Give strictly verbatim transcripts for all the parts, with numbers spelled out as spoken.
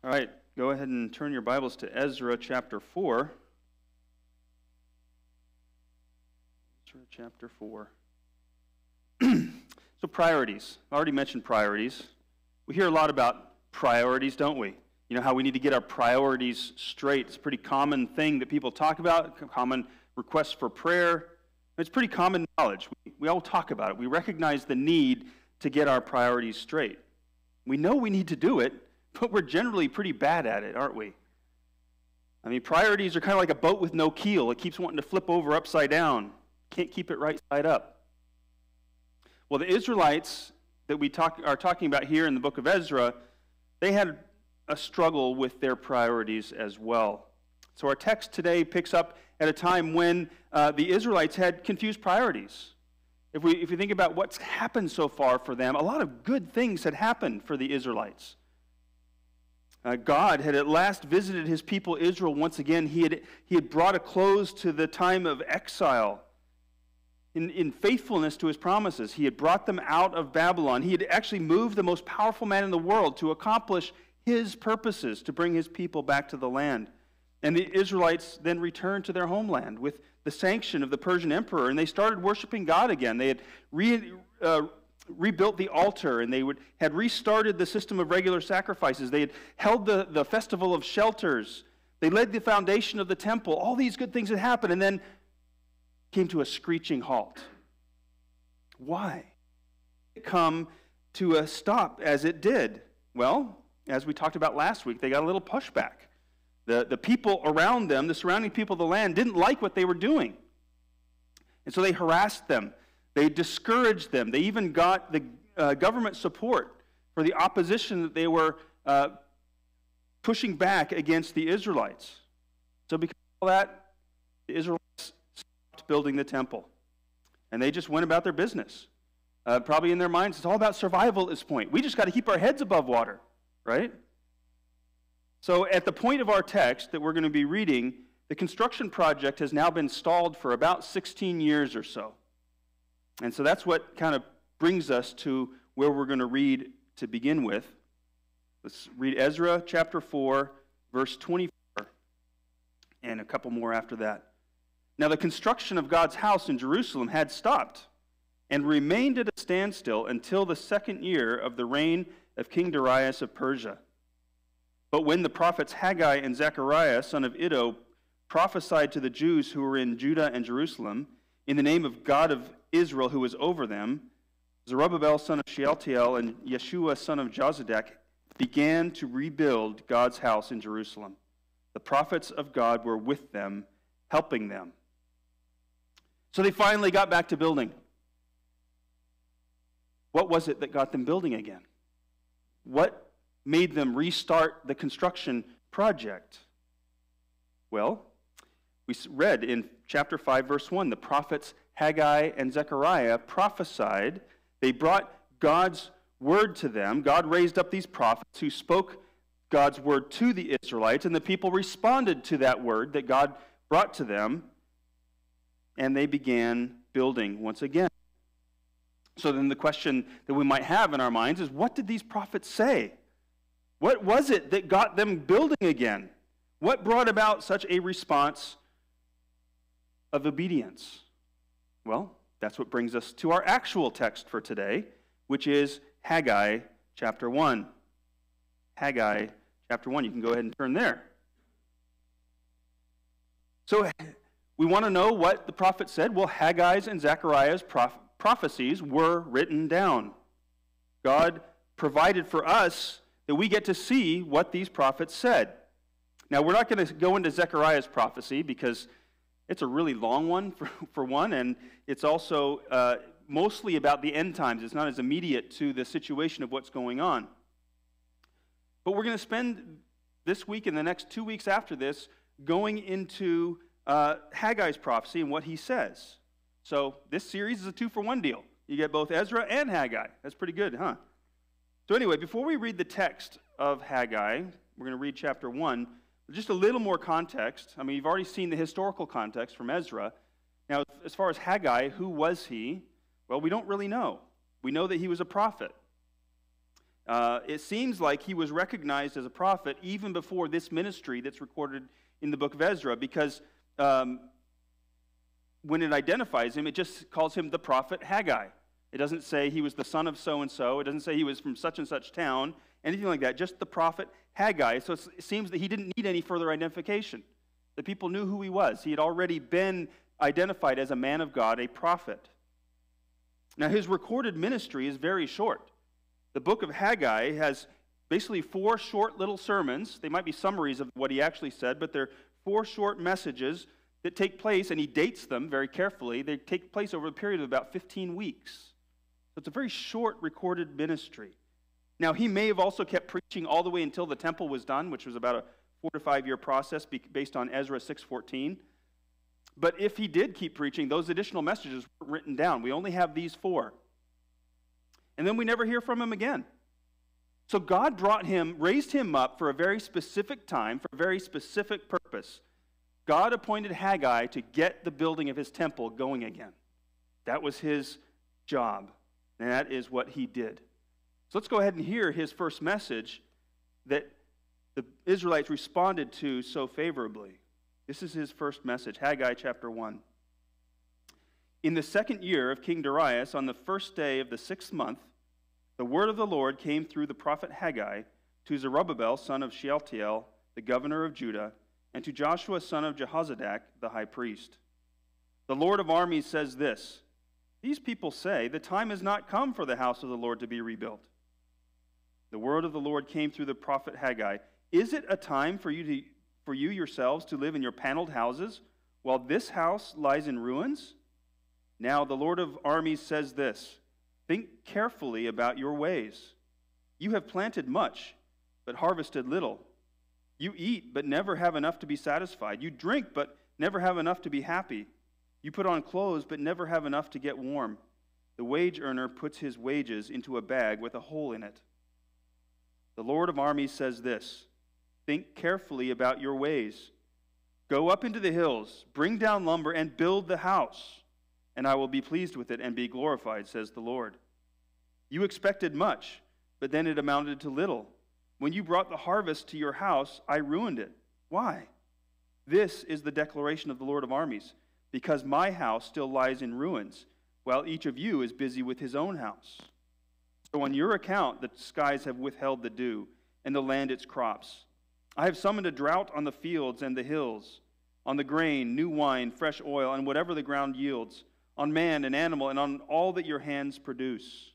All right, go ahead and turn your Bibles to Ezra chapter four. Ezra chapter four. So priorities. I already mentioned priorities. We hear a lot about priorities, don't we? You know how we need to get our priorities straight. It's a pretty common thing that people talk about, common requests for prayer. It's pretty common knowledge. We, we all talk about it. We recognize the need to get our priorities straight. We know we need to do it, but we're generally pretty bad at it, aren't we? I mean, priorities are kind of like a boat with no keel. It keeps wanting to flip over upside down. Can't keep it right side up. Well, the Israelites that we talk, are talking about here in the book of Ezra, they had a struggle with their priorities as well. So our text today picks up at a time when uh, the Israelites had confused priorities. If we, if we think about what's happened so far for them, a lot of good things had happened for the Israelites. Uh, God had at last visited his people Israel once again. He had, he had brought a close to the time of exile. In, in faithfulness to his promises, he had brought them out of Babylon. He had actually moved the most powerful man in the world to accomplish his purposes, to bring his people back to the land. And the Israelites then returned to their homeland with the sanction of the Persian emperor, and they started worshiping God again. They had re, uh, rebuilt the altar, and they would, had restarted the system of regular sacrifices. They had held the, the festival of shelters. They laid the foundation of the temple. All these good things had happened, and then came to a screeching halt. Why? It come to a stop as it did. Well, as we talked about last week, they got a little pushback. The, the people around them, the surrounding people of the land, didn't like what they were doing. And so they harassed them. They discouraged them. They even got the uh, government support for the opposition that they were uh, pushing back against the Israelites. So because of all that, the Israelites stopped building the temple. And they just went about their business. Uh, probably in their minds, it's all about survival at this point. We just got to keep our heads above water, right? So at the point of our text that we're going to be reading, the construction project has now been stalled for about sixteen years or so. And so that's what kind of brings us to where we're going to read to begin with. Let's read Ezra chapter four, verse twenty-four, and a couple more after that. Now the construction of God's house in Jerusalem had stopped and remained at a standstill until the second year of the reign of King Darius of Persia. But when the prophets Haggai and Zechariah, son of Iddo, prophesied to the Jews who were in Judah and Jerusalem, in the name of God of Israel who was over them, Zerubbabel son of Shealtiel and Yeshua son of Jozadak began to rebuild God's house in Jerusalem. The prophets of God were with them, helping them. So they finally got back to building. What was it that got them building again? What made them restart the construction project? Well, we read in chapter five, verse one, the prophets Haggai and Zechariah prophesied. They brought God's word to them. God raised up these prophets who spoke God's word to the Israelites, and the people responded to that word that God brought to them, and they began building once again. So then the question that we might have in our minds is, what did these prophets say? What was it that got them building again? What brought about such a response of obedience? Well, that's what brings us to our actual text for today, which is Haggai chapter one. Haggai chapter one. You can go ahead and turn there. So we want to know what the prophet said. Well, Haggai's and Zechariah's proph- prophecies were written down. God provided for us that we get to see what these prophets said. Now, we're not going to go into Zechariah's prophecy because it's a really long one, for, for one, and it's also uh, mostly about the end times. It's not as immediate to the situation of what's going on. But we're going to spend this week and the next two weeks after this going into uh, Haggai's prophecy and what he says. So this series is a two-for-one deal. You get both Ezra and Haggai. That's pretty good, huh? So anyway, before we read the text of Haggai, we're going to read chapter one, just a little more context. I mean, you've already seen the historical context from Ezra. Now, as far as Haggai, who was he? Well, we don't really know. We know that he was a prophet. Uh, it seems like he was recognized as a prophet even before this ministry that's recorded in the book of Ezra, because um, when it identifies him, it just calls him the prophet Haggai. It doesn't say he was the son of so-and-so. It doesn't say he was from such and such town, anything like that, just the prophet Haggai. So it seems that he didn't need any further identification. The people knew who he was. He had already been identified as a man of God, a prophet. Now, his recorded ministry is very short. The book of Haggai has basically four short little sermons. They might be summaries of what he actually said, but they're four short messages that take place, and he dates them very carefully. They take place over a period of about fifteen weeks. So it's a very short recorded ministry. Now, he may have also kept preaching all the way until the temple was done, which was about a four to five year process based on Ezra six fourteen. But if he did keep preaching, those additional messages were written down. We only have these four. And then we never hear from him again. So God brought him, raised him up for a very specific time, for a very specific purpose. God appointed Haggai to get the building of his temple going again. That was his job, and that is what he did. So let's go ahead and hear his first message that the Israelites responded to so favorably. This is his first message, Haggai chapter one. In the second year of King Darius, on the first day of the sixth month, the word of the Lord came through the prophet Haggai to Zerubbabel, son of Shealtiel, the governor of Judah, and to Joshua, son of Jehozadak, the high priest. The Lord of armies says this: These people say, the time has not come for the house of the Lord to be rebuilt. The word of the Lord came through the prophet Haggai. Is it a time for you to, for you yourselves to live in your paneled houses, while this house lies in ruins? Now the Lord of armies says this: Think carefully about your ways. You have planted much, but harvested little. You eat, but never have enough to be satisfied. You drink, but never have enough to be happy. You put on clothes, but never have enough to get warm. The wage earner puts his wages into a bag with a hole in it. The Lord of armies says this: Think carefully about your ways. Go up into the hills, bring down lumber, and build the house, and I will be pleased with it and be glorified, says the Lord. You expected much, but then it amounted to little. When you brought the harvest to your house, I ruined it. Why? This is the declaration of the Lord of armies: Because my house still lies in ruins, while each of you is busy with his own house. So on your account, the skies have withheld the dew, and the land its crops. I have summoned a drought on the fields and the hills, on the grain, new wine, fresh oil, and whatever the ground yields, on man and animal, and on all that your hands produce.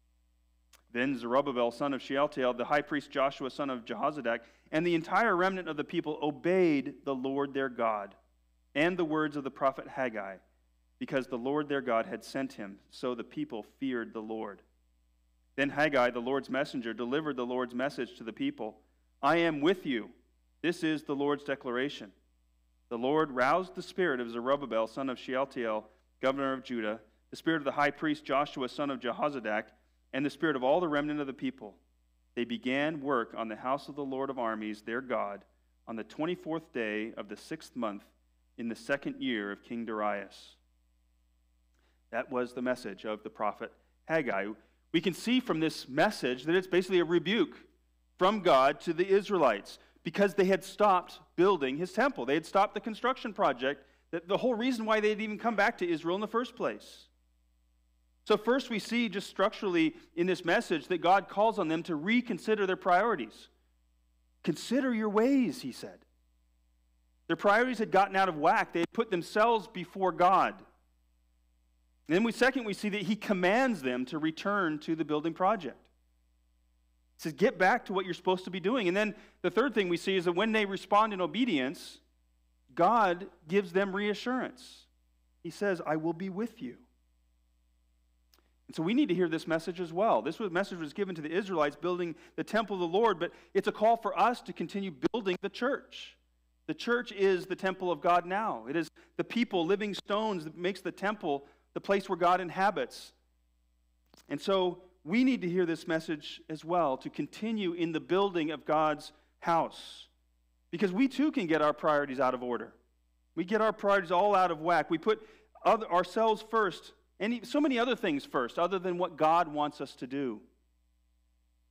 Then Zerubbabel, son of Shealtiel, the high priest Joshua, son of Jehozadak, and the entire remnant of the people obeyed the Lord their God and the words of the prophet Haggai, because the Lord their God had sent him, so the people feared the Lord. Then Haggai, the Lord's messenger, delivered the Lord's message to the people: I am with you. This is the Lord's declaration. The Lord roused the spirit of Zerubbabel, son of Shealtiel, governor of Judah, the spirit of the high priest Joshua, son of Jehozadak, and the spirit of all the remnant of the people. They began work on the house of the Lord of armies, their God, on the twenty-fourth day of the sixth month, in the second year of King Darius. That was the message of the prophet Haggai. We can see from this message that it's basically a rebuke from God to the Israelites because they had stopped building his temple. They had stopped the construction project, that the whole reason why they had even come back to Israel in the first place. So first we see just structurally in this message that God calls on them to reconsider their priorities. Consider your ways, he said. Their priorities had gotten out of whack. They had put themselves before God. And then we, second, we see that he commands them to return to the building project. He says, get back to what you're supposed to be doing. And then the third thing we see is that when they respond in obedience, God gives them reassurance. He says, I will be with you. And so we need to hear this message as well. This was, message was given to the Israelites building the temple of the Lord, but it's a call for us to continue building the church. The church is the temple of God now. It is the people, living stones, that makes the temple the place where God inhabits. And so we need to hear this message as well, to continue in the building of God's house. Because we too can get our priorities out of order. We get our priorities all out of whack. We put other, ourselves first, and so many other things first, other than what God wants us to do.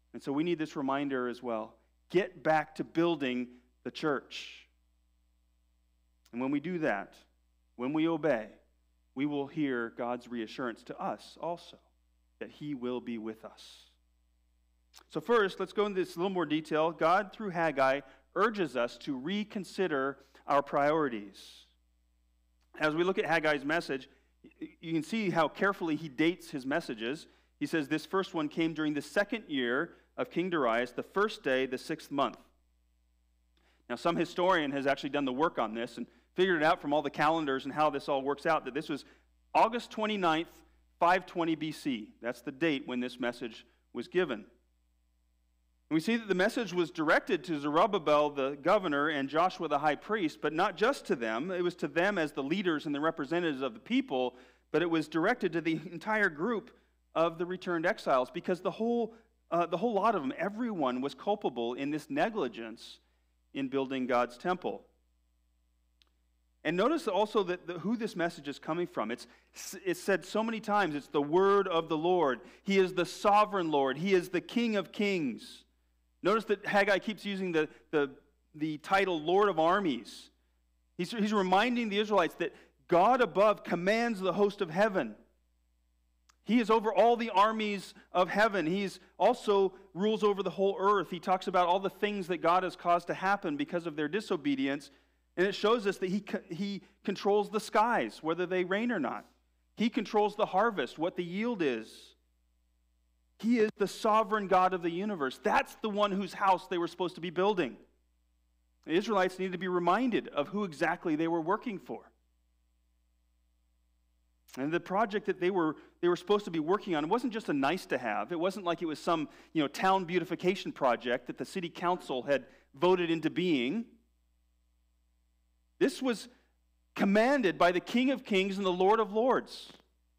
And so we need this reminder as well. Get back to building the church. And when we do that, when we obey, we will hear God's reassurance to us also that he will be with us. So first, let's go into this a little more detail. God, through Haggai, urges us to reconsider our priorities. As we look at Haggai's message, you can see how carefully he dates his messages. He says this first one came during the second year of King Darius, the first day, the sixth month. Now, some historian has actually done the work on this and figured it out from all the calendars and how this all works out, that this was August twenty-ninth, five twenty B C. That's the date when this message was given. And we see that the message was directed to Zerubbabel, the governor, and Joshua, the high priest, but not just to them. It was to them as the leaders and the representatives of the people, but it was directed to the entire group of the returned exiles, because the whole, uh, the whole lot of them, everyone was culpable in this negligence in building God's temple. And notice also that the, who this message is coming from. It's, it's said so many times, it's the word of the Lord. He is the sovereign Lord. He is the King of kings. Notice that Haggai keeps using the, the, the title Lord of armies. He's, he's reminding the Israelites that God above commands the host of heaven. He is over all the armies of heaven. He also rules over the whole earth. He talks about all the things that God has caused to happen because of their disobedience. And it shows us that he, he controls the skies, whether they rain or not. He controls the harvest, what the yield is. He is the sovereign God of the universe. That's the one whose house they were supposed to be building. The Israelites needed to be reminded of who exactly they were working for. And the project that they were, they were supposed to be working on, it wasn't just a nice to have. It wasn't like it was some, you know, town beautification project that the city council had voted into being. This was commanded by the King of Kings and the Lord of Lords.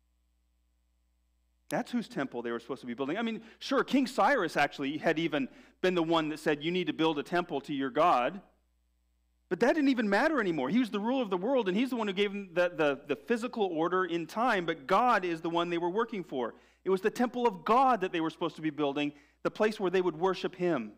That's whose temple they were supposed to be building. I mean, sure, King Cyrus actually had even been the one that said, you need to build a temple to your God. But that didn't even matter anymore. He was the ruler of the world, and he's the one who gave them the, the, the physical order in time, but God is the one they were working for. It was the temple of God that they were supposed to be building, the place where they would worship him.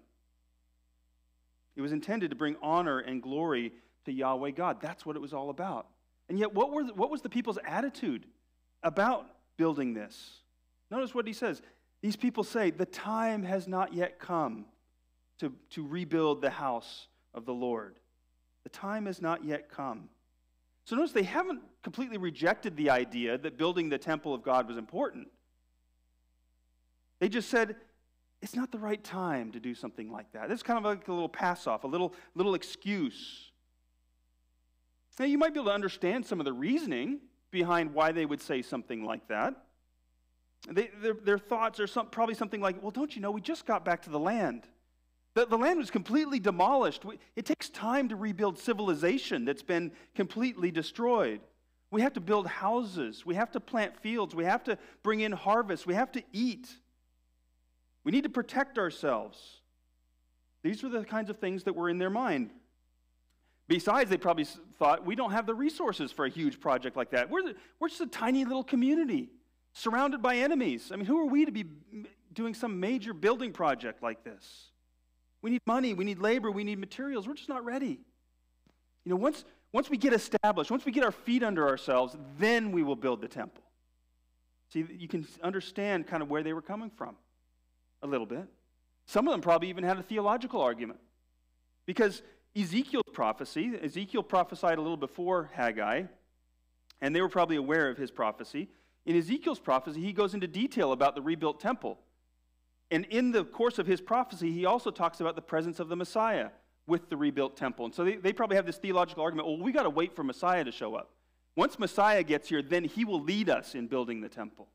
It was intended to bring honor and glory to Yahweh God. That's what it was all about. And yet, what, were the, what was the people's attitude about building this? Notice what he says. These people say, the time has not yet come to, to rebuild the house of the Lord. The time has not yet come. So notice they haven't completely rejected the idea that building the temple of God was important. They just said, it's not the right time to do something like that. It's kind of like a little pass-off, a little, little excuse. Now, you might be able to understand some of the reasoning behind why they would say something like that. They, their, their thoughts are some, probably something like, well, don't you know, we just got back to the land. The, the land was completely demolished. We, it takes time to rebuild civilization that's been completely destroyed. We have to build houses. We have to plant fields. We have to bring in harvest. We have to eat. We need to protect ourselves. These were the kinds of things that were in their mind. Besides, they probably thought, we don't have the resources for a huge project like that. We're, the, we're just a tiny little community surrounded by enemies. I mean, who are we to be doing some major building project like this? We need money, we need labor, we need materials. We're just not ready. You know, once, once we get established, once we get our feet under ourselves, then we will build the temple. See, you can understand kind of where they were coming from a little bit. Some of them probably even had a theological argument. Because Ezekiel's prophecy, Ezekiel prophesied a little before Haggai, and they were probably aware of his prophecy. In Ezekiel's prophecy, he goes into detail about the rebuilt temple. And in the course of his prophecy, he also talks about the presence of the Messiah with the rebuilt temple. And so they, they probably have this theological argument, well, we got to wait for Messiah to show up. Once Messiah gets here, then he will lead us in building the temple.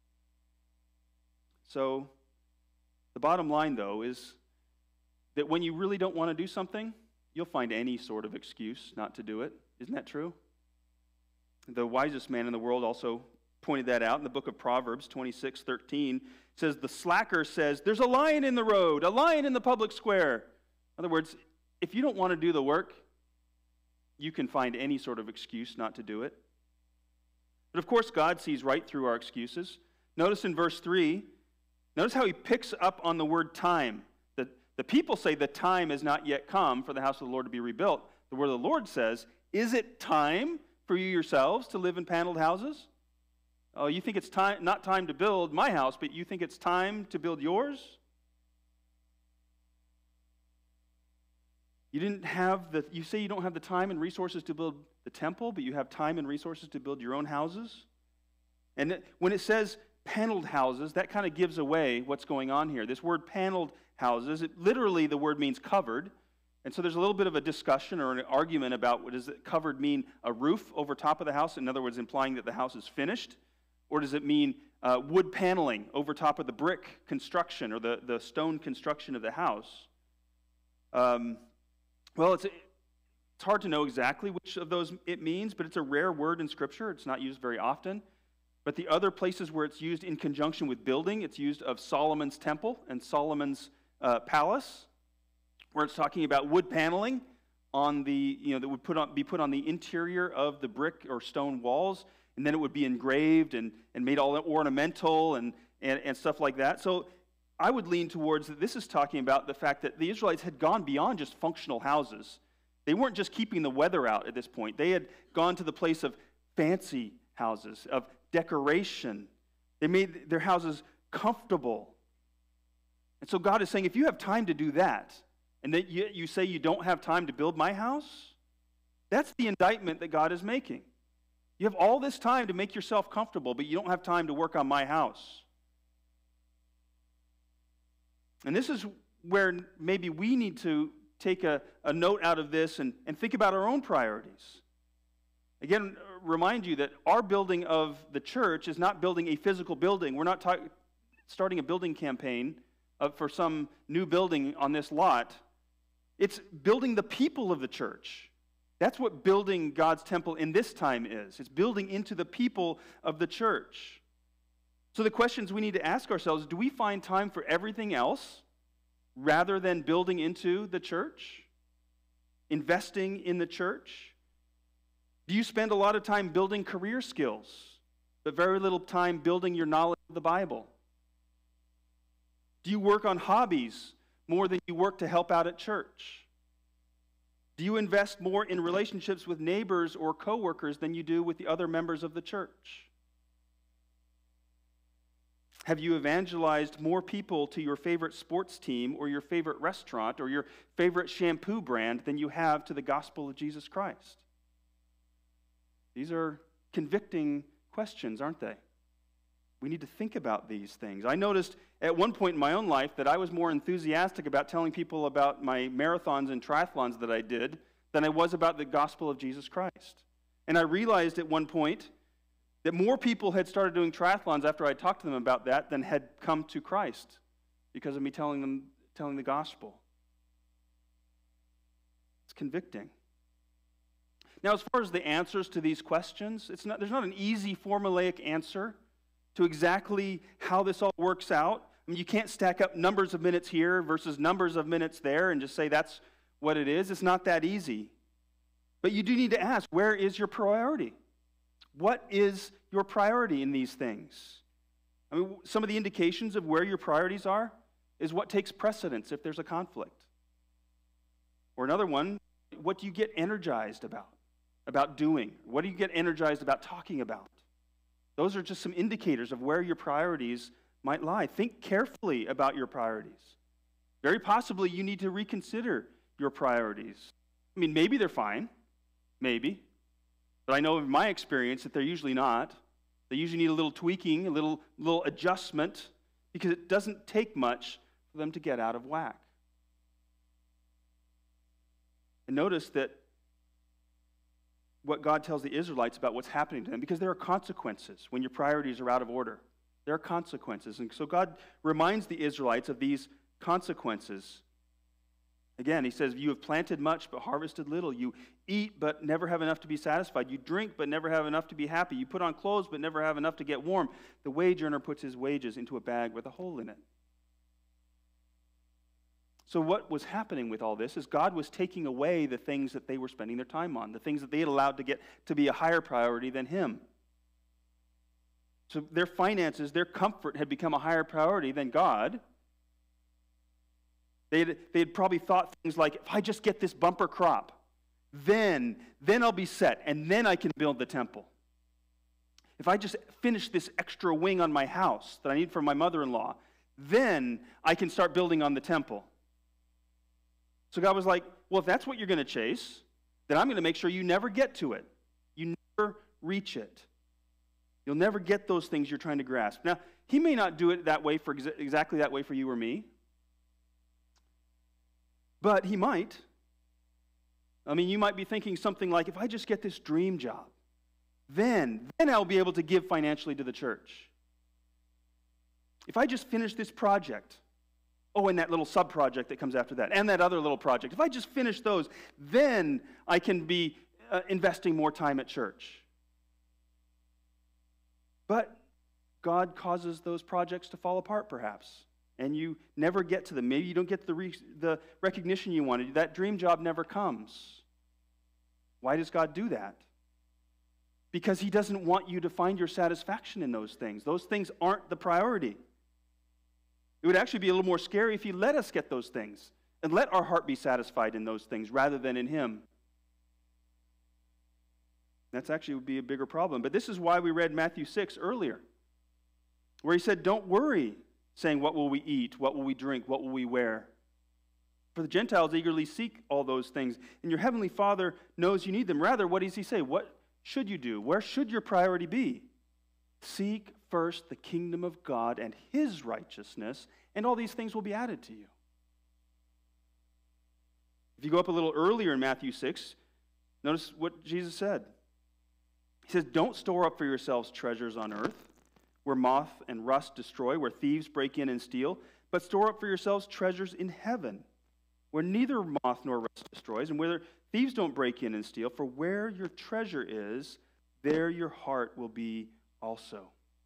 So the bottom line, though, is that when you really don't want to do something, you'll find any sort of excuse not to do it. Isn't that true? The wisest man in the world also pointed that out in the book of Proverbs twenty-six thirteen. It says, the slacker says, there's a lion in the road, a lion in the public square. In other words, if you don't want to do the work, you can find any sort of excuse not to do it. But of course, God sees right through our excuses. Notice in verse three, Notice how he picks up on the word time. The, the people say the time has not yet come for the house of the Lord to be rebuilt. The word of the Lord says, is it time for you yourselves to live in paneled houses? Oh, you think it's time, not time to build my house, but you think it's time to build yours? You didn't have the, you say you don't have the time and resources to build the temple, but you have time and resources to build your own houses? And when it says paneled houses, that kind of gives away what's going on here. This word paneled houses, it, literally the word means covered. And so there's a little bit of a discussion or an argument about what does it covered mean, a roof over top of the house, in other words, implying that the house is finished? Or does it mean uh, wood paneling over top of the brick construction or the, the stone construction of the house? Um, well, it's, it's hard to know exactly which of those it means, but it's a rare word in Scripture. It's not used very often. But the other places where it's used in conjunction with building, it's used of Solomon's temple and Solomon's uh, palace, where it's talking about wood paneling on the, you know, that would put on, be put on the interior of the brick or stone walls, and then it would be engraved and, and made all ornamental and, and, and stuff like that. So I would lean towards that this is talking about the fact that the Israelites had gone beyond just functional houses. They weren't just keeping the weather out at this point. They had gone to the place of fancy houses, of decoration. They made their houses comfortable. And so God is saying, if you have time to do that, and that you, you say you don't have time to build my house, that's the indictment that God is making. You have all this time to make yourself comfortable, but you don't have time to work on my house. And this is where maybe we need to take a, a note out of this and, and think about our own priorities. Again, remind you that our building of the church is not building a physical building. We're not ta- starting a building campaign of, for some new building on this lot. It's building the people of the church. That's what building God's temple in this time is. It's building into the people of the church. So the questions we need to ask ourselves, do we find time for everything else rather than building into the church? Investing in the church? Do you spend a lot of time building career skills, but very little time building your knowledge of the Bible? Do you work on hobbies more than you work to help out at church? Do you invest more in relationships with neighbors or coworkers than you do with the other members of the church? Have you evangelized more people to your favorite sports team or your favorite restaurant or your favorite shampoo brand than you have to the gospel of Jesus Christ? These are convicting questions, aren't they? We need to think about these things. I noticed at one point in my own life that I was more enthusiastic about telling people about my marathons and triathlons that I did than I was about the gospel of Jesus Christ. And I realized at one point that more people had started doing triathlons after I talked to them about that than had come to Christ because of me telling them telling the gospel. It's convicting. Now, as far as the answers to these questions, it's not, there's not an easy formulaic answer to exactly how this all works out. I mean, you can't stack up numbers of minutes here versus numbers of minutes there and just say that's what it is. It's not that easy. But you do need to ask, where is your priority? What is your priority in these things? I mean, some of the indications of where your priorities are is what takes precedence if there's a conflict. Or another one, what do you get energized about, about doing? What do you get energized about talking about? Those are just some indicators of where your priorities might lie. Think carefully about your priorities. Very possibly you need to reconsider your priorities. I mean, maybe they're fine, maybe. But I know in my experience that they're usually not. They usually need a little tweaking, a little, little adjustment, because it doesn't take much for them to get out of whack. And notice that what God tells the Israelites about what's happening to them, because there are consequences when your priorities are out of order. There are consequences. And so God reminds the Israelites of these consequences. Again, he says, you have planted much but harvested little. You eat but never have enough to be satisfied. You drink but never have enough to be happy. You put on clothes but never have enough to get warm. The wage earner puts his wages into a bag with a hole in it. So what was happening with all this is God was taking away the things that they were spending their time on, the things that they had allowed to get to be a higher priority than him. So their finances, their comfort had become a higher priority than God. They had, they had probably thought things like, if I just get this bumper crop, then, then I'll be set, and then I can build the temple. If I just finish this extra wing on my house that I need for my mother-in-law, then I can start building on the temple. So God was like, well, if that's what you're going to chase, then I'm going to make sure you never get to it. You never reach it. You'll never get those things you're trying to grasp. Now, he may not do it that way for exa- exactly that way for you or me, but he might. I mean, you might be thinking something like, if I just get this dream job, then, then I'll be able to give financially to the church. If I just finish this project, oh, and that little sub-project that comes after that, and that other little project, if I just finish those, then I can be uh, investing more time at church. But God causes those projects to fall apart, perhaps, and you never get to them. Maybe you don't get the, re- the recognition you wanted. That dream job never comes. Why does God do that? Because he doesn't want you to find your satisfaction in those things. Those things aren't the priority. It would actually be a little more scary if he let us get those things and let our heart be satisfied in those things rather than in him. That's actually would be a bigger problem. But this is why we read Matthew six earlier, where he said, don't worry, saying, what will we eat? What will we drink? What will we wear? For the Gentiles eagerly seek all those things, and your heavenly Father knows you need them. Rather, what does he say? What should you do? Where should your priority be? Seek first the kingdom of God and his righteousness, and all these things will be added to you. If you go up a little earlier in Matthew six, notice what Jesus said. He says, don't store up for yourselves treasures on earth, where moth and rust destroy, where thieves break in and steal, but store up for yourselves treasures in heaven, where neither moth nor rust destroys, and where thieves don't break in and steal. For where your treasure is, there your heart will be also.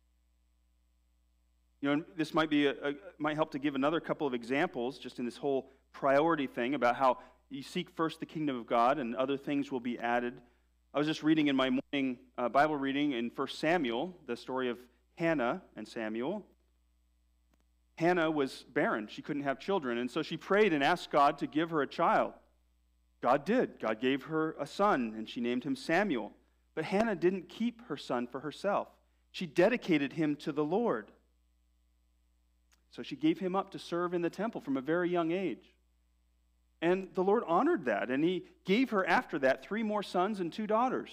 You know, this might be a, a, might help to give another couple of examples just in this whole priority thing about how you seek first the kingdom of God and other things will be added. I was just reading in my morning uh, Bible reading in First Samuel, the story of Hannah and Samuel. Hannah was barren. She couldn't have children, and so she prayed and asked God to give her a child. God did. God gave her a son, and she named him Samuel. But Hannah didn't keep her son for herself. She dedicated him to the Lord. So she gave him up to serve in the temple from a very young age. And the Lord honored that, and he gave her after that three more sons and two daughters.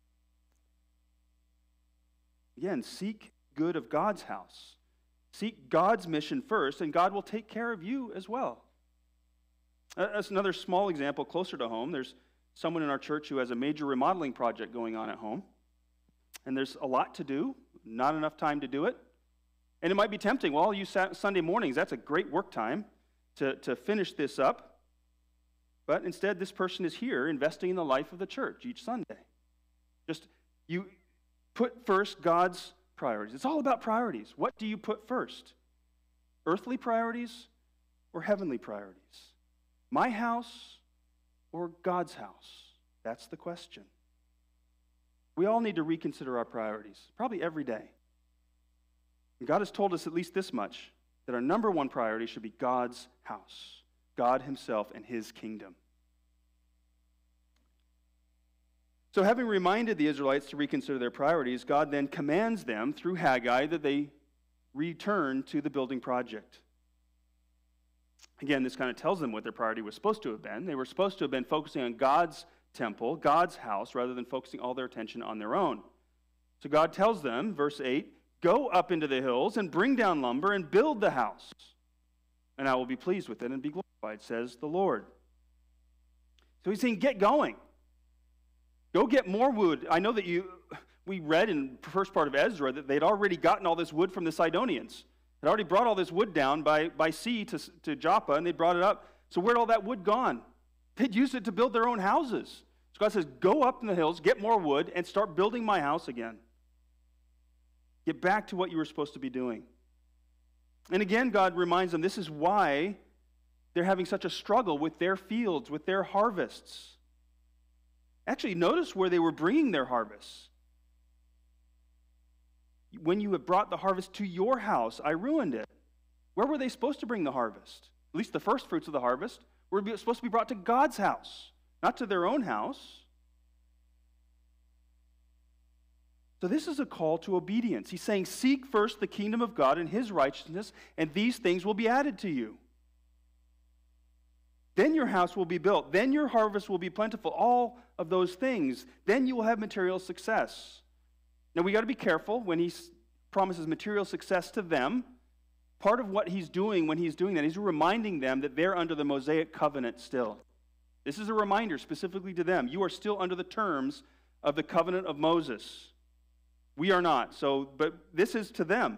Again, seek good of God's house. Seek God's mission first, and God will take care of you as well. That's another small example closer to home. There's someone in our church who has a major remodeling project going on at home. And there's a lot to do, not enough time to do it. And it might be tempting. Well, you Sunday mornings, that's a great work time to, to finish this up. But instead, this person is here investing in the life of the church each Sunday. Just, you put first God's priorities. It's all about priorities. What do you put first? Earthly priorities or heavenly priorities? My house or God's house? That's the question. We all need to reconsider our priorities, probably every day. And God has told us at least this much, that our number one priority should be God's house, God himself and his kingdom. So having reminded the Israelites to reconsider their priorities, God then commands them through Haggai that they return to the building project. Again, this kind of tells them what their priority was supposed to have been. They were supposed to have been focusing on God's temple, God's house, rather than focusing all their attention on their own. So God tells them, verse eight, go up into the hills and bring down lumber and build the house, and I will be pleased with it and be glorified, says the Lord. So he's saying, get going. Go get more wood. I know that you, we read in the first part of Ezra that they'd already gotten all this wood from the Sidonians. They'd already brought all this wood down by, by sea to, to Joppa, and they brought it up. So where'd all that wood gone? They'd used it to build their own houses. So God says, go up in the hills, get more wood, and start building my house again. Get back to what you were supposed to be doing. And again, God reminds them this is why they're having such a struggle with their fields, with their harvests. Actually, notice where they were bringing their harvests. when you have brought the harvest to your house, I ruined it. Where were they supposed to bring the harvest? At least the first fruits of the harvest were supposed to be brought to God's house, not to their own house. So this is a call to obedience. He's saying, seek first the kingdom of God and his righteousness, and these things will be added to you. Then your house will be built. Then your harvest will be plentiful. All of those things. Then you will have material success. Now we got to be careful when he promises material success to them. Part of what he's doing when he's doing that, he's reminding them that they're under the Mosaic covenant still. This is a reminder specifically to them. You are still under the terms of the covenant of Moses. We are not. So, but this is to them.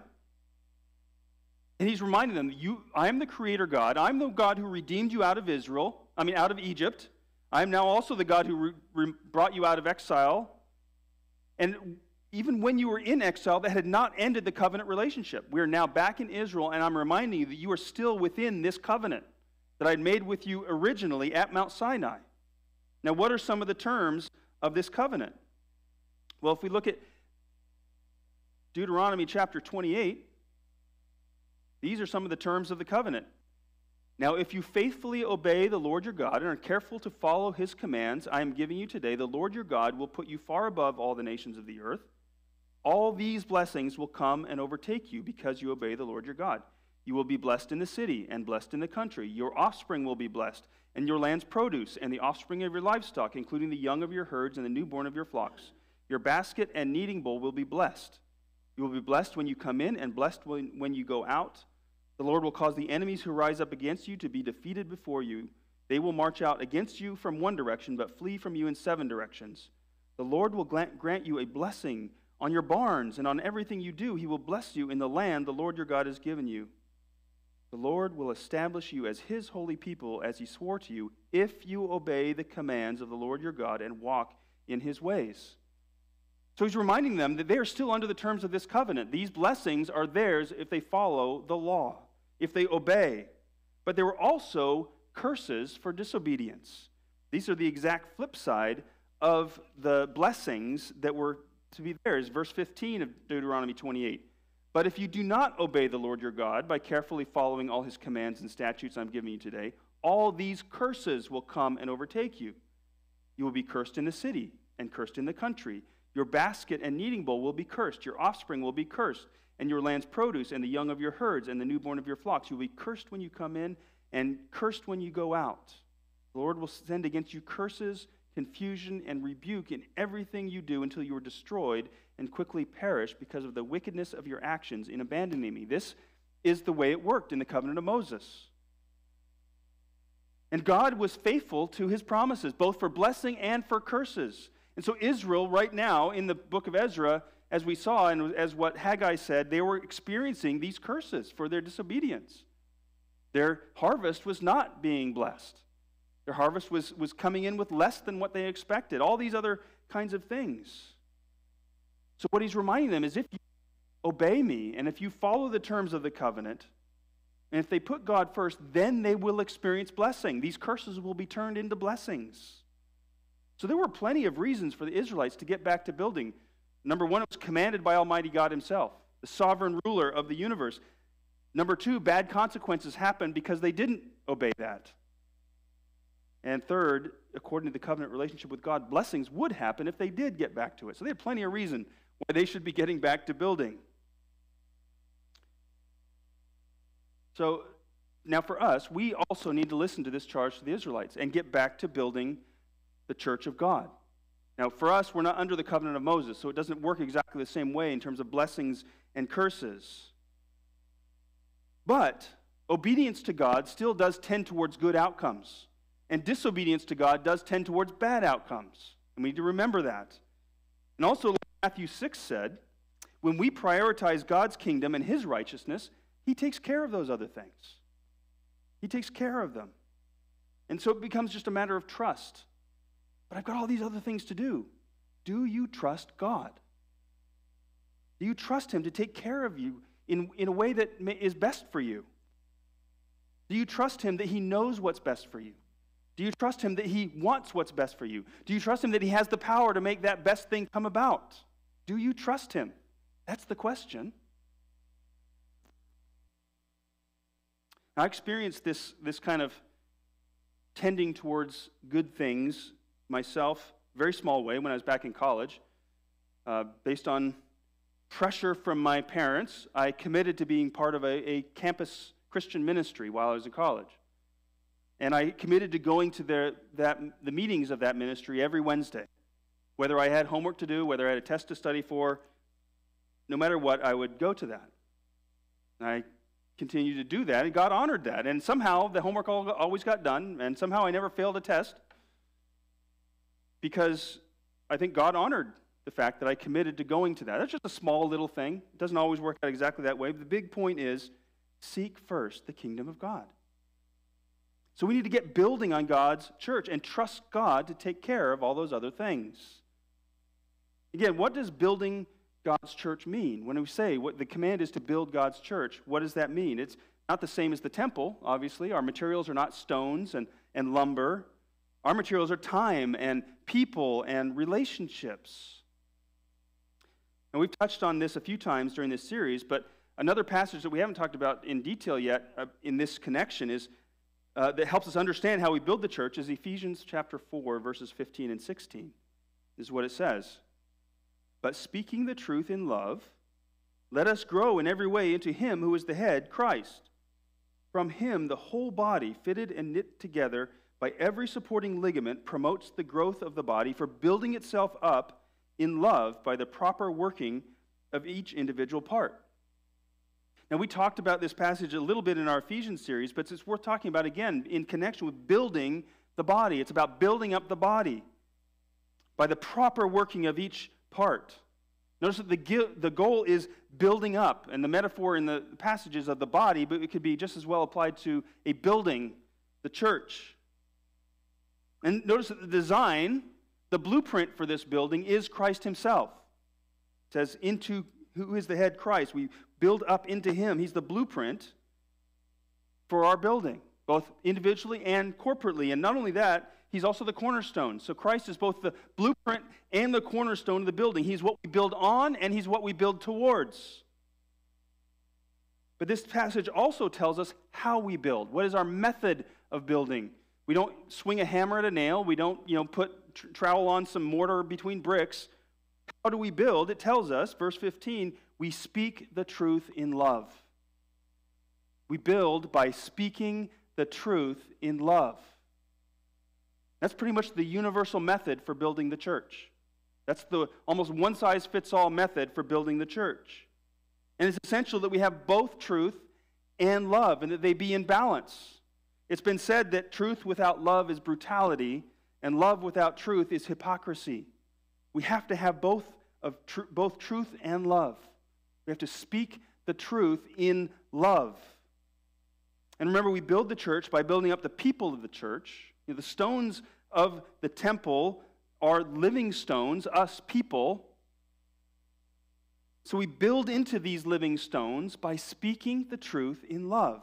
And he's reminding them, you, I am the creator God. I'm the God who redeemed you out of Israel, I mean out of Egypt. I am now also the God who re, re, brought you out of exile. And even when you were in exile, that had not ended the covenant relationship. We are now back in Israel, and I'm reminding you that you are still within this covenant that I had made with you originally at Mount Sinai. Now, what are some of the terms of this covenant? Well, if we look at Deuteronomy chapter twenty-eight, these are some of the terms of the covenant. Now, if you faithfully obey the Lord your God and are careful to follow his commands I am giving you today, the Lord your God will put you far above all the nations of the earth. All these blessings will come and overtake you because you obey the Lord your God. You will be blessed in the city and blessed in the country. Your offspring will be blessed, and your land's produce, and the offspring of your livestock, including the young of your herds and the newborn of your flocks. Your basket and kneading bowl will be blessed. You will be blessed when you come in and blessed when, when you go out. The Lord will cause the enemies who rise up against you to be defeated before you. They will march out against you from one direction, but flee from you in seven directions. The Lord will grant you a blessing on your barns and on everything you do. He will bless you in the land the Lord your God has given you. The Lord will establish you as his holy people, as he swore to you, if you obey the commands of the Lord your God and walk in his ways. So he's reminding them that they are still under the terms of this covenant. These blessings are theirs if they follow the law, if they obey. But there were also curses for disobedience. These are the exact flip side of the blessings that were to be theirs. Verse fifteen of Deuteronomy twenty-eight. But if you do not obey the Lord your God by carefully following all his commands and statutes I'm giving you today, all these curses will come and overtake you. You will be cursed in the city and cursed in the country. Your basket and kneading bowl will be cursed. Your offspring will be cursed, and your land's produce and the young of your herds and the newborn of your flocks. You will be cursed when you come in and cursed when you go out. The Lord will send against you curses, confusion, and rebuke in everything you do until you are destroyed and quickly perish because of the wickedness of your actions in abandoning me. This is the way it worked in the covenant of Moses. And God was faithful to his promises, both for blessing and for curses. And so Israel, right now, in the book of Ezra, as we saw, and as what Haggai said, they were experiencing these curses for their disobedience. Their harvest was not being blessed. Their harvest was, was coming in with less than what they expected. All these other kinds of things. So what he's reminding them is if you obey me, and if you follow the terms of the covenant, and if they put God first, then they will experience blessing. These curses will be turned into blessings. So there were plenty of reasons for the Israelites to get back to building. Number one, it was commanded by Almighty God himself, the sovereign ruler of the universe. Number two, bad consequences happened because they didn't obey that. And third, according to the covenant relationship with God, blessings would happen if they did get back to it. So they had plenty of reason why they should be getting back to building. So now for us, we also need to listen to this charge to the Israelites and get back to building the church of God. Now for us, we're not under the covenant of Moses, so it doesn't work exactly the same way in terms of blessings and curses. But obedience to God still does tend towards good outcomes. And disobedience to God does tend towards bad outcomes. And we need to remember that. And also, like Matthew six said, when we prioritize God's kingdom and his righteousness, he takes care of those other things. He takes care of them. And so it becomes just a matter of trust. But I've got all these other things to do. Do you trust God? Do you trust him to take care of you in, in a way that is best for you? Do you trust him that he knows what's best for you? Do you trust him that he wants what's best for you? Do you trust him that he has the power to make that best thing come about? Do you trust him? That's the question. I experienced this, this kind of tending towards good things myself, very small way, when I was back in college. Uh, based on pressure from my parents, I committed to being part of a, a campus Christian ministry while I was in college. And I committed to going to the, that, the meetings of that ministry every Wednesday. Whether I had homework to do, whether I had a test to study for, no matter what, I would go to that. And I continued to do that, and God honored that. And somehow the homework always got done, and somehow I never failed a test because I think God honored the fact that I committed to going to that. That's just a small little thing. It doesn't always work out exactly that way. But the big point is, seek first the kingdom of God. So we need to get building on God's church and trust God to take care of all those other things. Again, what does building God's church mean? When we say what the command is to build God's church, what does that mean? It's not the same as the temple, obviously. Our materials are not stones and, and lumber. Our materials are time and people and relationships. And we've touched on this a few times during this series, but another passage that we haven't talked about in detail yet uh, in this connection is uh, that helps us understand how we build the church is Ephesians chapter four, verses fifteen and sixteen. This is what it says. But speaking the truth in love, let us grow in every way into him who is the head, Christ. From him the whole body, fitted and knit together by every supporting ligament, promotes the growth of the body for building itself up in love by the proper working of each individual part. Now, we talked about this passage a little bit in our Ephesians series, but it's worth talking about again in connection with building the body. It's about building up the body by the proper working of each part. Notice that the, the goal is building up, and the metaphor in the passages of the body, but it could be just as well applied to a building, the church. And notice that the design, the blueprint for this building is Christ himself. It says, into who is the head, Christ. We build up into him. He's the blueprint for our building, both individually and corporately. And not only that, he's also the cornerstone. So Christ is both the blueprint and the cornerstone of the building. He's what we build on, and he's what we build towards. But this passage also tells us how we build. What is our method of building? We don't swing a hammer at a nail. We don't, you know, put tr- trowel on some mortar between bricks. How do we build? It tells us, verse fifteen, we speak the truth in love. We build by speaking the truth in love. That's pretty much the universal method for building the church. That's the almost one-size-fits-all method for building the church. And it's essential that we have both truth and love, and that they be in balance. It's been said that truth without love is brutality, and love without truth is hypocrisy. We have to have both, of tr- both truth and love. We have to speak the truth in love. And remember, we build the church by building up the people of the church. You know, the stones of the temple are living stones, us people. So we build into these living stones by speaking the truth in love.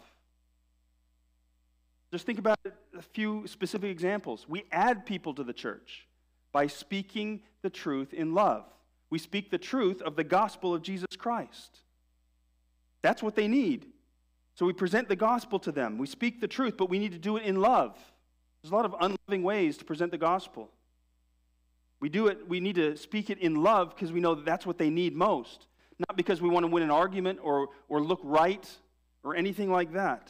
Just think about a few specific examples. We add people to the church by speaking the truth in love. We speak the truth of the gospel of Jesus Christ. That's what they need. So we present the gospel to them. We speak the truth, but we need to do it in love. There's a lot of unloving ways to present the gospel. We do it, we need to speak it in love because we know that that's what they need most. Not because we want to win an argument or, or look right or anything like that.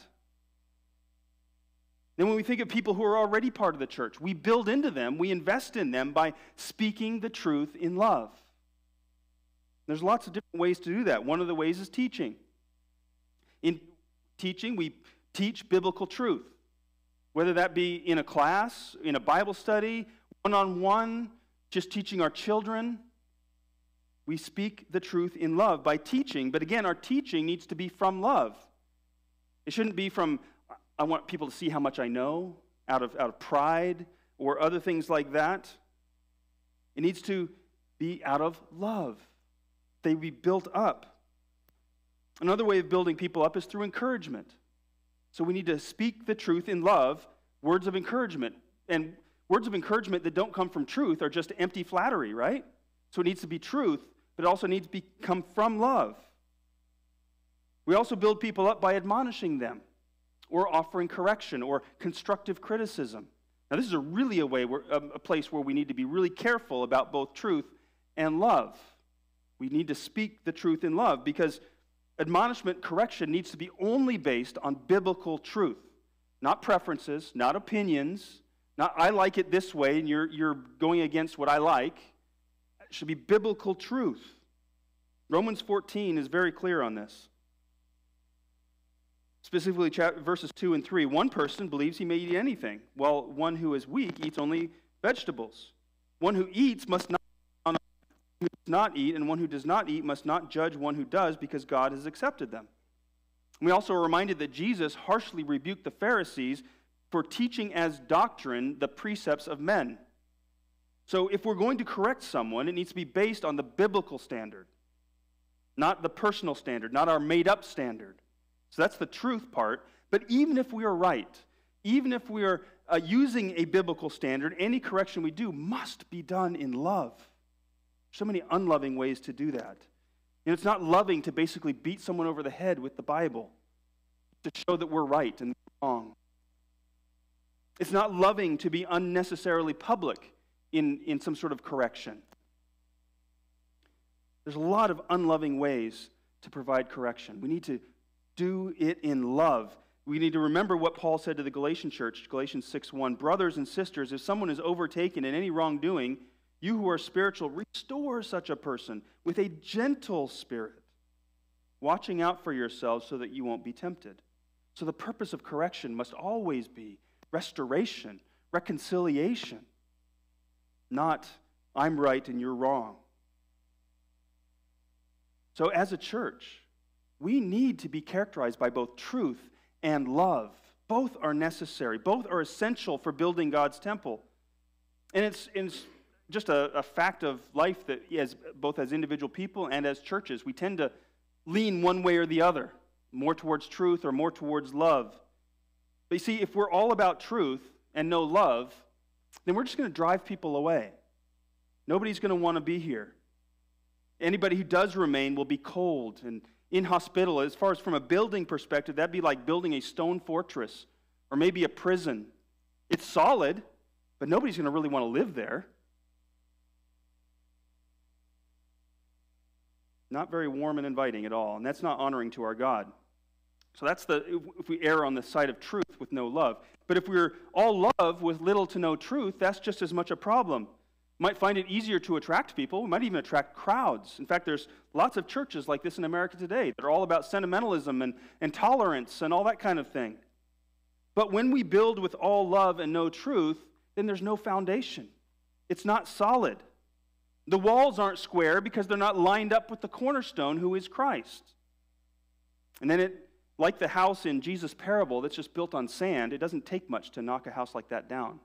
Then when we think of people who are already part of the church, we build into them, we invest in them by speaking the truth in love. There's lots of different ways to do that. One of the ways is teaching. In teaching, we teach biblical truth. Whether that be in a class, in a Bible study, one-on-one, just teaching our children, we speak the truth in love by teaching. But again, our teaching needs to be from love. It shouldn't be from, I want people to see how much I know, out of, out of pride or other things like that. It needs to be out of love. They be built up. Another way of building people up is through encouragement. So we need to speak the truth in love, words of encouragement. And words of encouragement that don't come from truth are just empty flattery, right? So it needs to be truth but it also needs to be, come from love. We also build people up by admonishing them or offering correction or constructive criticism. Now, this is a really a way where, a place where we need to be really careful about both truth and love. We need to speak the truth in love because admonishment, correction needs to be only based on biblical truth, not preferences, not opinions, not I like it this way and you're, you're going against what I like. It should be biblical truth. Romans fourteen is very clear on this. Specifically, verses two and three. One person believes he may eat anything, while one who is weak eats only vegetables. One who eats must not, who does not eat, and one who does not eat must not judge one who does, because God has accepted them. We also are reminded that Jesus harshly rebuked the Pharisees for teaching as doctrine the precepts of men. So if we're going to correct someone, it needs to be based on the biblical standard, not the personal standard, not our made-up standard. So that's the truth part. But even if we are right, even if we are uh, using a biblical standard, any correction we do must be done in love. So many unloving ways to do that. And it's not loving to basically beat someone over the head with the Bible to show that we're right and wrong. It's not loving to be unnecessarily public in, in some sort of correction. There's a lot of unloving ways to provide correction. We need to do it in love. We need to remember what Paul said to the Galatian church, Galatians six one. Brothers and sisters, if someone is overtaken in any wrongdoing, you who are spiritual, restore such a person with a gentle spirit, watching out for yourselves so that you won't be tempted. So the purpose of correction must always be restoration, reconciliation, not I'm right and you're wrong. So as a church, we need to be characterized by both truth and love. Both are necessary. Both are essential for building God's temple. And it's, it's just a, a fact of life that as, both as individual people and as churches, we tend to lean one way or the other, more towards truth or more towards love. But you see, if we're all about truth and no love, then we're just going to drive people away. Nobody's going to want to be here. Anybody who does remain will be cold and inhospitable. As far as from a building perspective, that'd be like building a stone fortress or maybe a prison. It's solid, but nobody's going to really want to live there. Not very warm and inviting at all, and that's not honoring to our God. So that's the, if we err on the side of truth with no love. But if we're all love with little to no truth, that's just as much a problem. We might find it easier to attract people. We might even attract crowds. In fact, there's lots of churches like this in America today that are all about sentimentalism and, and tolerance and all that kind of thing. But when we build with all love and no truth, then there's no foundation. It's not solid. The walls aren't square because they're not lined up with the cornerstone, who is Christ. And then it, like the house in Jesus' parable that's just built on sand, it doesn't take much to knock a house like that down,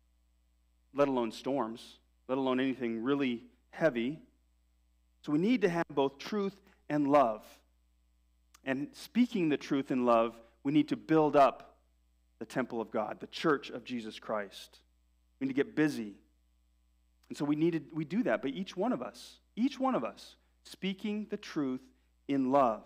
let alone storms, let alone anything really heavy. So we need to have both truth and love. And speaking the truth in love, we need to build up the temple of God, the church of Jesus Christ. We need to get busy. And so we need to, we do that by each one of us, each one of us, speaking the truth in love.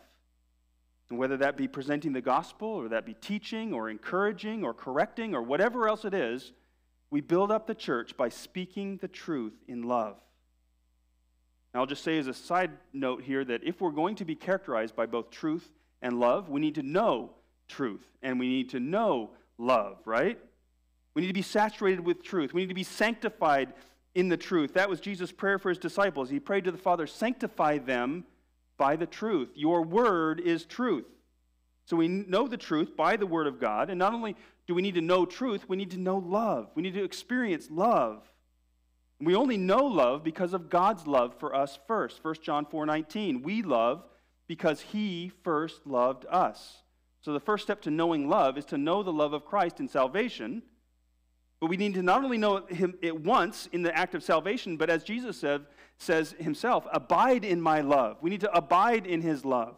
And whether that be presenting the gospel, or that be teaching, or encouraging, or correcting, or whatever else it is, we build up the church by speaking the truth in love. Now, I'll just say as a side note here that if we're going to be characterized by both truth and love, we need to know truth, and we need to know love, right? We need to be saturated with truth. We need to be sanctified in the truth. That was Jesus' prayer for his disciples. He prayed to the Father, sanctify them by the truth. Your word is truth. So we know the truth by the word of God. And not only do we need to know truth, we need to know love. We need to experience love. And we only know love because of God's love for us first. First John four nineteen, we love because he first loved us. So the first step to knowing love is to know the love of Christ in salvation. But we need to not only know him it once in the act of salvation, but as Jesus said, says himself, abide in my love. We need to abide in his love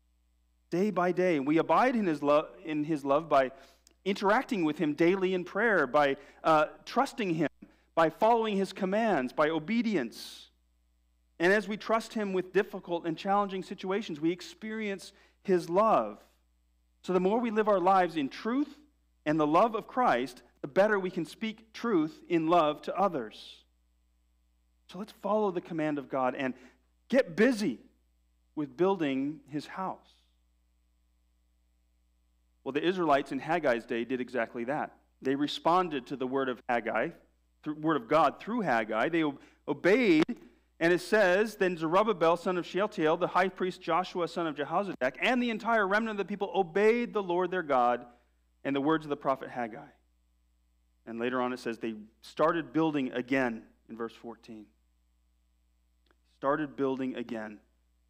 day by day. And we abide in his love, in his love by interacting with him daily in prayer, by uh, trusting him, by following his commands, by obedience. And as we trust him with difficult and challenging situations, we experience his love. So the more we live our lives in truth and the love of Christ, the better we can speak truth in love to others. So let's follow the command of God and get busy with building his house. Well, the Israelites in Haggai's day did exactly that. They responded to the word of Haggai, the word of God through Haggai. They obeyed. And it says, then Zerubbabel, son of Shealtiel, the high priest Joshua, son of Jehozadak, and the entire remnant of the people obeyed the Lord their God and the words of the prophet Haggai. And later on it says they started building again in verse fourteen. Started building again.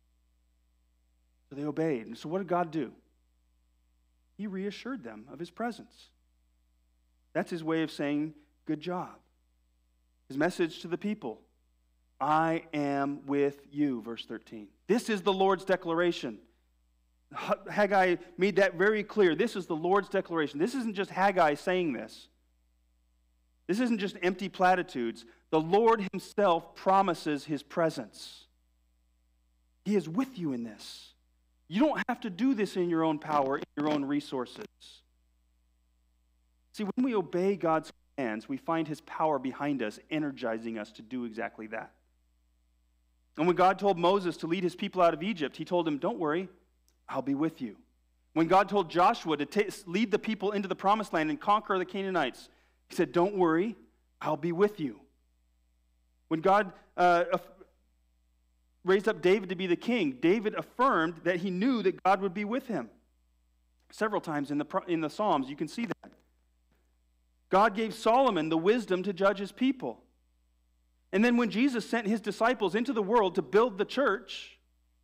So they obeyed. And so what did God do? He reassured them of his presence. That's his way of saying, good job. His message to the people. I am with you, verse thirteen. This is the Lord's declaration. Haggai made that very clear. This is the Lord's declaration. This isn't just Haggai saying this. This isn't just empty platitudes. The Lord himself promises his presence. He is with you in this. You don't have to do this in your own power, in your own resources. See, when we obey God's commands, we find his power behind us, energizing us to do exactly that. And when God told Moses to lead his people out of Egypt, he told him, don't worry, I'll be with you. When God told Joshua to ta- lead the people into the promised land and conquer the Canaanites, he said, don't worry, I'll be with you. When God uh, raised up David to be the king, David affirmed that he knew that God would be with him. Several times in the, in the Psalms, you can see that. God gave Solomon the wisdom to judge his people. And then when Jesus sent his disciples into the world to build the church,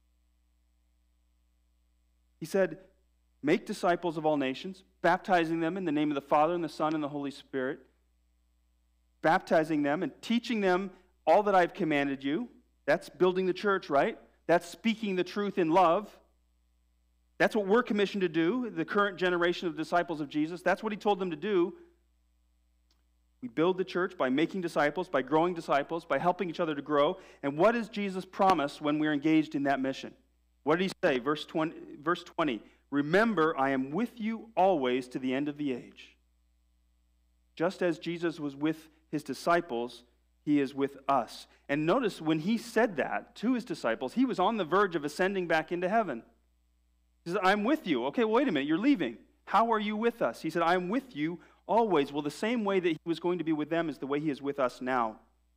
he said, make disciples of all nations, baptizing them in the name of the Father and the Son and the Holy Spirit, baptizing them and teaching them all that I've commanded you. That's building the church, right? That's speaking the truth in love. That's what we're commissioned to do, the current generation of disciples of Jesus. That's what he told them to do. We build the church by making disciples, by growing disciples, by helping each other to grow. And what does Jesus promise when we're engaged in that mission? What did he say? Verse twenty, verse twenty, remember, I am with you always to the end of the age. Just as Jesus was with his disciples, he is with us. And notice when he said that to his disciples, he was on the verge of ascending back into heaven. He said, I'm with you. Okay, well, wait a minute, you're leaving. How are you with us? He said, I'm with you always. Well, the same way that he was going to be with them is the way he is with us now.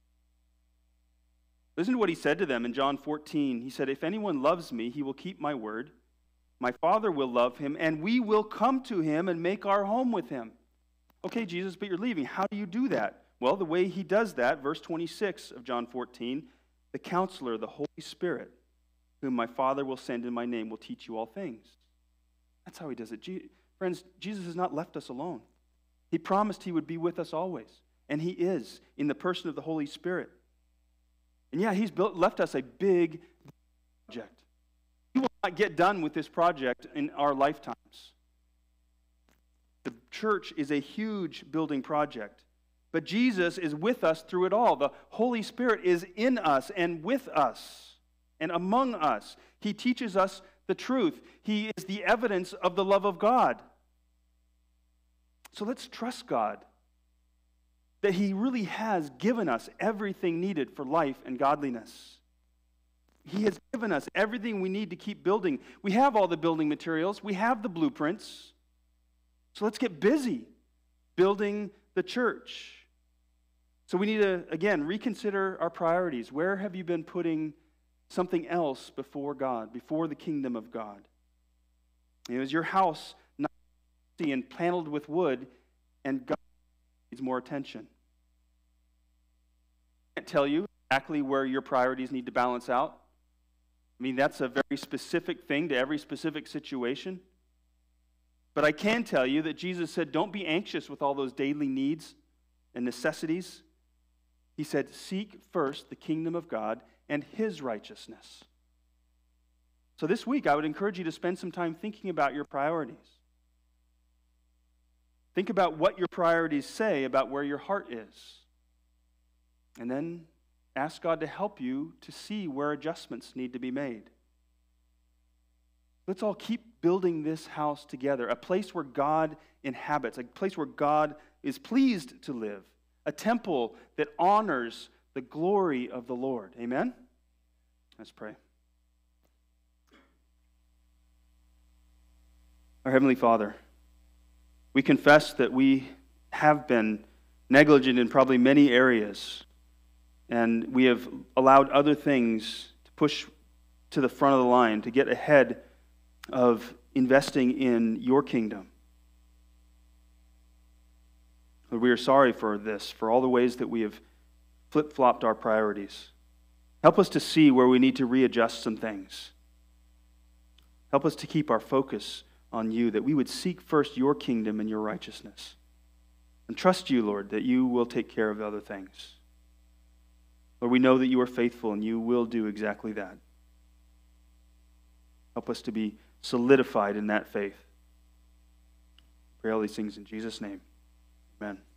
Listen to what he said to them in John fourteen. He said, if anyone loves me, he will keep my word. My Father will love him, and we will come to him and make our home with him. Okay, Jesus, but you're leaving. How do you do that? Well, the way he does that, verse twenty-six of John fourteen, the counselor, the Holy Spirit, whom my Father will send in my name, will teach you all things. That's how he does it. Je- Friends, Jesus has not left us alone. He promised he would be with us always, and he is in the person of the Holy Spirit. And yeah, he's built, left us a big project. We will not get done with this project in our lifetimes. The church is a huge building project, but Jesus is with us through it all. The Holy Spirit is in us and with us and among us. He teaches us the truth. He is the evidence of the love of God. So let's trust God that he really has given us everything needed for life and godliness. He has given us everything we need to keep building. We have all the building materials. We have the blueprints. So let's get busy building the church. So we need to, again, reconsider our priorities. Where have you been putting something else before God, before the kingdom of God? You know, is your house not empty and paneled with wood, and God needs more attention? I can't tell you exactly where your priorities need to balance out. I mean, that's a very specific thing to every specific situation. But I can tell you that Jesus said, don't be anxious with all those daily needs and necessities. He said, seek first the kingdom of God and his righteousness. So this week, I would encourage you to spend some time thinking about your priorities. Think about what your priorities say about where your heart is. And then ask God to help you to see where adjustments need to be made. Let's all keep building this house together, a place where God inhabits, a place where God is pleased to live, a temple that honors the glory of the Lord. Amen? Let's pray. Our Heavenly Father, we confess that we have been negligent in probably many areas, and we have allowed other things to push to the front of the line, to get ahead of investing in your kingdom. Lord, we are sorry for this, for all the ways that we have flip-flopped our priorities. Help us to see where we need to readjust some things. Help us to keep our focus on you, that we would seek first your kingdom and your righteousness. And trust you, Lord, that you will take care of other things. Lord, we know that you are faithful and you will do exactly that. Help us to be solidified in that faith. Pray all these things in Jesus' name. Amen.